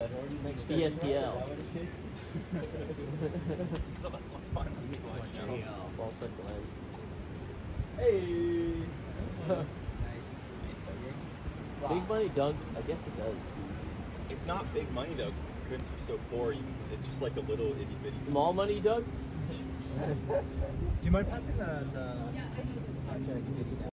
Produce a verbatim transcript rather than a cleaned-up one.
Next D S T L. So let's, let's find them. Ball set lens. Hey! Nice. Nice targeting. Big money dunks, I guess it does. It's not big money though, because the curtains are so poor. You, it's just like a little itty bitty. Small money dunks? Do you mind passing that? Uh,